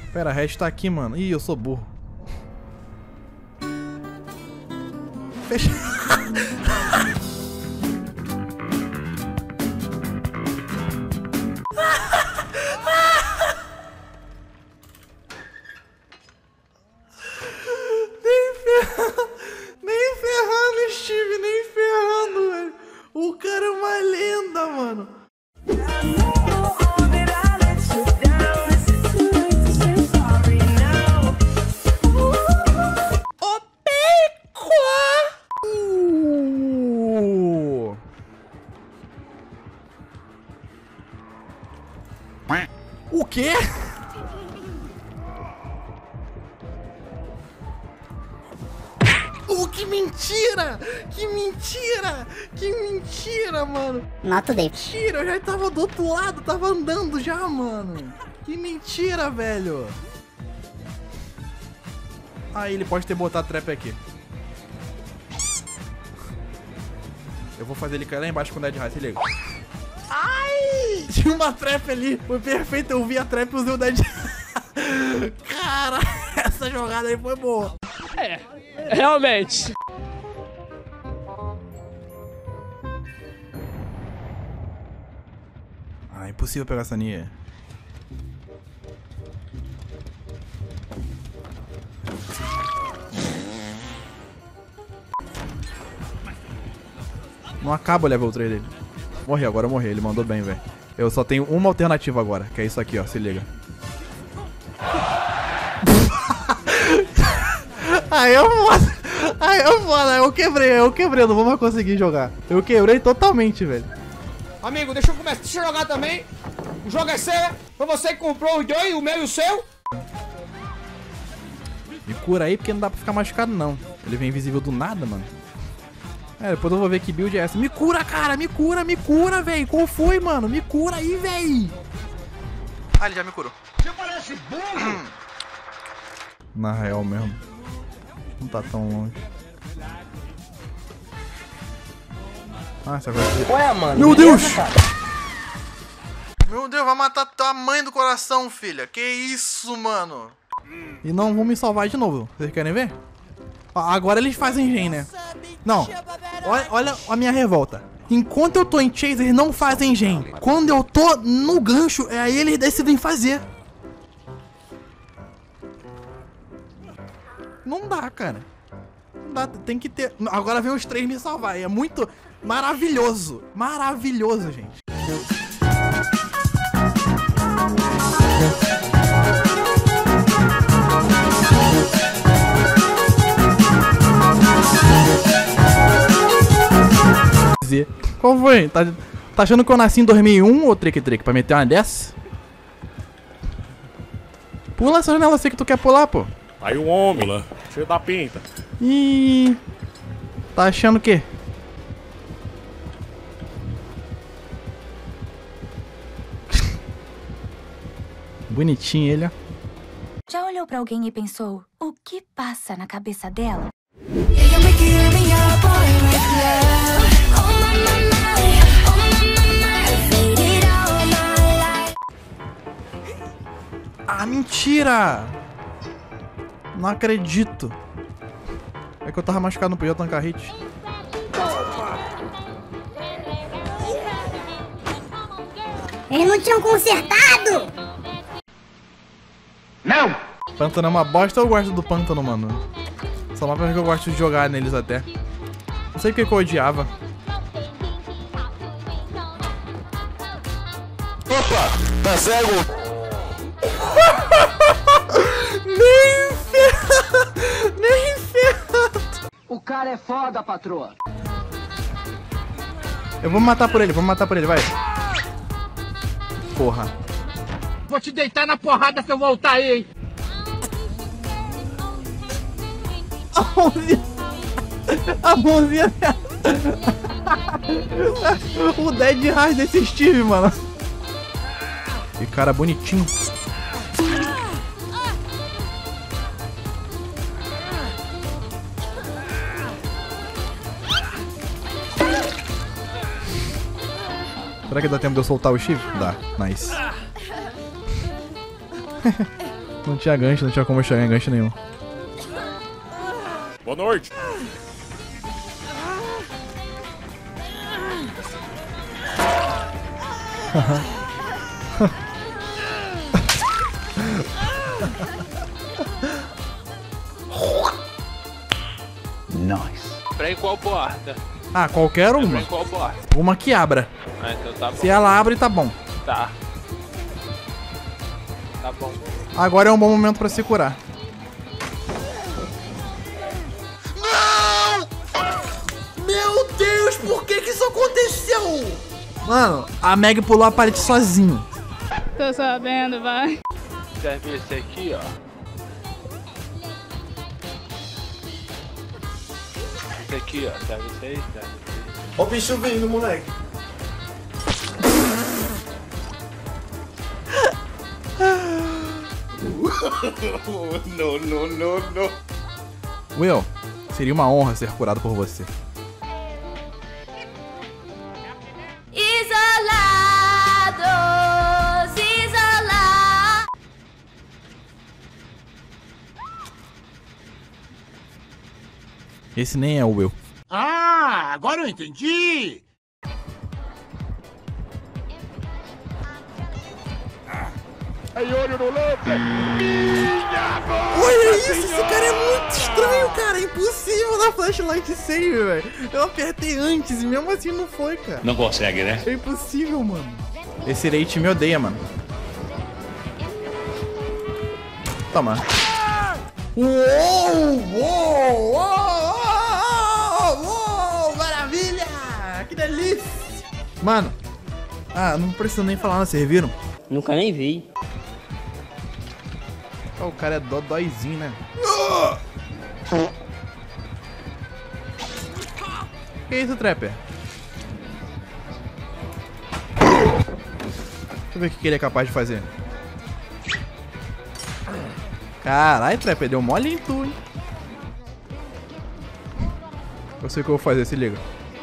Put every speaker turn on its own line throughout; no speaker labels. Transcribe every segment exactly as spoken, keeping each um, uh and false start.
Pera, a Red tá aqui, mano. Ih, eu sou burro. Fecha. Nem ferrando. Nem ferrando, Steve. Nem ferrando, velho. O cara é uma lenda, mano. O quê? Oh, que mentira! Que mentira! Que mentira, mano!
Nota dele.
Mentira, eu já tava do outro lado, tava andando já, mano! Que mentira, velho! Aí ele pode ter botado trap aqui. Eu vou fazer ele cair lá embaixo com o Dead High, se liga. Ai! Tinha uma trap ali, foi perfeito, eu vi a trap e usei o Dead. Cara, essa jogada aí foi boa.
É, realmente.
Ah, impossível pegar essa Nia. Não acaba o level três dele. Morri, agora eu morri, ele mandou bem, velho. Eu só tenho uma alternativa agora, que é isso aqui, ó, se liga. Aí eu foda, aí eu foda, eu quebrei, eu quebrei, eu não vou mais conseguir jogar. Eu quebrei totalmente, velho.
Amigo, deixa eu começar, deixa eu jogar também. O jogo é seu, foi você que comprou os dois, o meu e o seu.
Me cura aí, porque não dá pra ficar machucado, não. Ele vem invisível do nada, mano. É, depois eu vou ver que build é essa. Me cura, cara, me cura, me cura, velho. Qual foi, mano? Me cura aí, velho. Ah, ele já me curou.
Você parece burro.
Na real mesmo. Não tá tão longe. Ah, essa coisa.
Ué, mano.
Meu Deus! Meu Deus, vai matar tua mãe do coração, filha. Que isso, mano? E não vão me salvar de novo. Vocês querem ver? Agora eles fazem gen, né? Não. Olha, olha a minha revolta. Enquanto eu tô em chase, eles não fazem gen. Quando eu tô no gancho, é aí eles decidem fazer. Não dá, cara. Não dá, tem que ter... Agora vem os três me salvar. É muito maravilhoso. Maravilhoso, gente. Qual foi? Tá, tá achando que eu nasci em dois mil e um, ô Trick Trick, pra meter uma dessa? Pula essa janela, eu sei que tu quer pular, pô.
Aí o homem lá, cheio da pinta.
Ih, tá achando o quê? Bonitinho ele, ó.
Já olhou pra alguém e pensou, o que passa na cabeça dela?
Ah, mentira! Não acredito. É que eu tava machucado, não podia tancar hit.
Eles não tinham consertado!
Não!
Pântano é uma bosta, eu gosto do pântano, mano. Só uma porque eu gosto de jogar neles até. Não sei porque que eu odiava.
Opa, tá cego?
Nem ferrando! Nem ferrando!
O cara é foda, patroa.
Eu vou matar por ele, vou matar por ele, vai. Porra.
Vou te deitar na porrada se eu voltar aí, hein?
A mãozinha. A mãozinha. O Dead High desse Steve, mano. Que cara bonitinho. Será que dá tempo de eu soltar o Steve? Dá, nice. Não tinha gancho, não tinha como eu chegar em gancho nenhum.
Boa noite.
Nice.
Pra ir qual porta?
Ah, qualquer
Pra
uma.
ir qual porta?
Uma que abra.
Ah, então tá bom.
Se ela abre, tá bom.
Tá. Tá bom.
Agora é um bom momento pra se curar.
Não! Meu Deus, por que que isso aconteceu?
Mano, a Meg pulou a parede sozinho.
Tô sabendo, vai.
Serve esse aqui, ó. Esse aqui, ó. Serve esse aí, serve esse aí.
Ó o bicho vindo, moleque. Não, não, não, não.
Will, seria uma honra ser curado por você.
Isolados, isolados.
Esse nem é o Will.
Ah, agora eu entendi.
Olha isso, esse cara é muito estranho, cara. É impossível dar flashlight save, velho. Eu apertei antes e mesmo assim não foi, cara.
Não consegue, né?
É impossível, mano. Esse Rate me odeia, mano. Toma. Uou, uou, uou, uou, uou, maravilha! Que delícia! Mano, ah, não preciso nem falar, não, vocês viram?
Nunca nem vi.
Oh, o cara é dodóizinho, né? Que isso, Trapper? Deixa eu ver o que ele é capaz de fazer. Caralho, Trapper, deu mole em tu, hein? Eu sei o que eu vou fazer, se liga.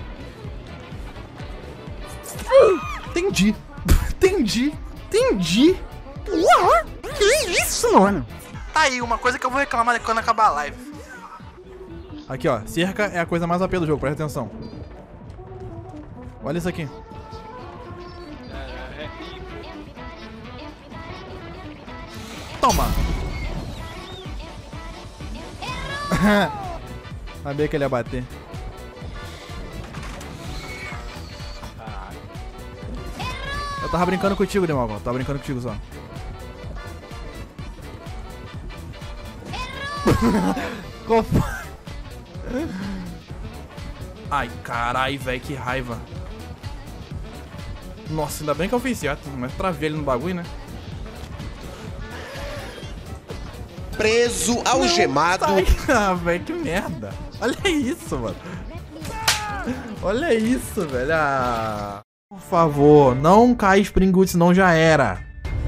Entendi. Entendi. Entendi. Uau, que isso, mano?
Tá aí, uma coisa que eu vou reclamar quando acabar a live.
Aqui, ó. Cerca é a coisa mais A P do jogo, presta atenção. Olha isso aqui. Toma! Sabia que ele ia bater. Eu tava brincando contigo, Demalgon. Tava brincando contigo só. Qual foi? Ai, carai, velho, que raiva. Nossa, ainda bem que eu fiz certo, mas travei ele no bagulho, né?
Preso, algemado.
Ah, velho, que merda. Olha isso, mano. Olha isso, velho. Ah, por favor, não cai Spring Good, senão já era.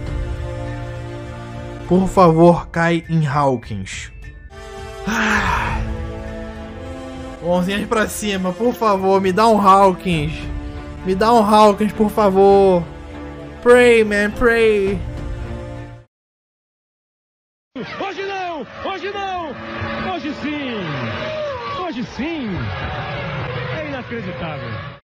Por favor, cai em Hawkins. Ah. Mãozinhas pra cima, por favor, me dá um Hawkins. Me dá um Hawkins, por favor. Pray, man, pray.
Hoje não! Hoje não! Hoje sim! Hoje sim! É inacreditável.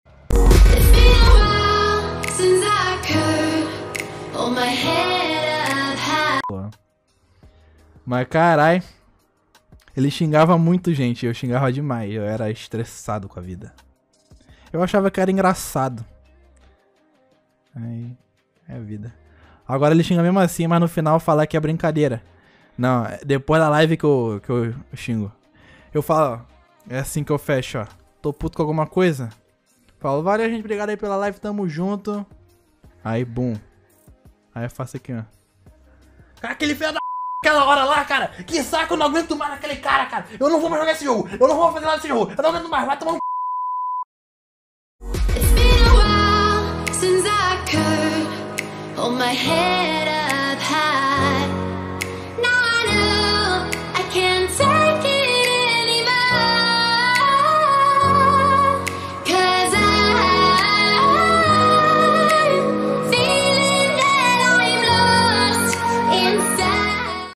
Mas carai, ele xingava muito, gente. Eu xingava demais. Eu era estressado com a vida. Eu achava que era engraçado. Aí, é vida. Agora ele xinga mesmo assim, mas no final fala que é brincadeira. Não, depois da live que eu, que eu xingo. Eu falo, ó, é assim que eu fecho, ó. Tô puto com alguma coisa. Falo, valeu, gente, obrigado aí pela live, tamo junto. Aí, bum. Aí eu faço aqui, ó.
Cara, aquele filho da aquela hora lá, cara. Que saco, eu não aguento mais aquele cara, cara. Eu não vou mais jogar esse jogo. Eu não vou fazer nada desse jogo. Eu não aguento mais, vai tomar um
Hold my head.